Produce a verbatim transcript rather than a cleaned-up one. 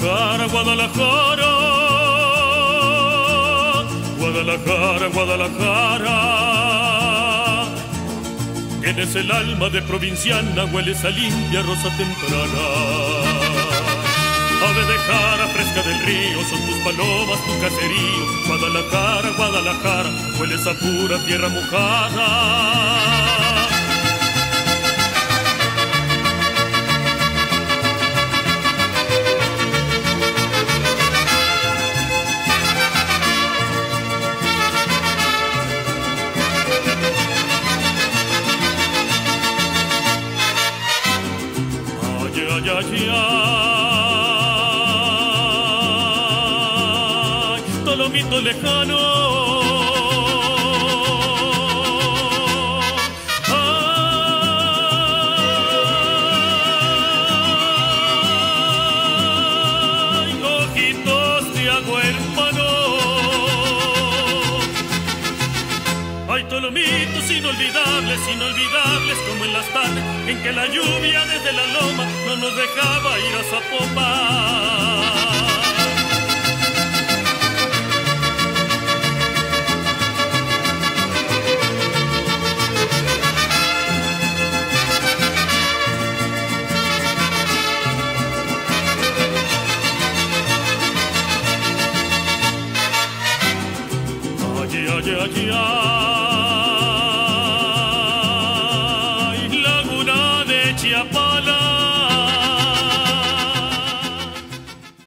Guadalajara, Guadalajara, Guadalajara, Guadalajara. Tienes el alma de provinciana, hueles a limpia rosa temprana. Ave de jara fresca del río, son tus palomas, tu caserío. Guadalajara, Guadalajara, hueles a pura tierra mojada. Ay, ay, ay, ay, Tolomito lejano. Ay, ojitos de agua hermano. Ay, Tolomitos inolvidables, inolvidables como en las tardes en que la lluvia desde la loma no nos dejaba ir a Zapopan. Ay, ay, ay, ay, Laguna de Chiapas.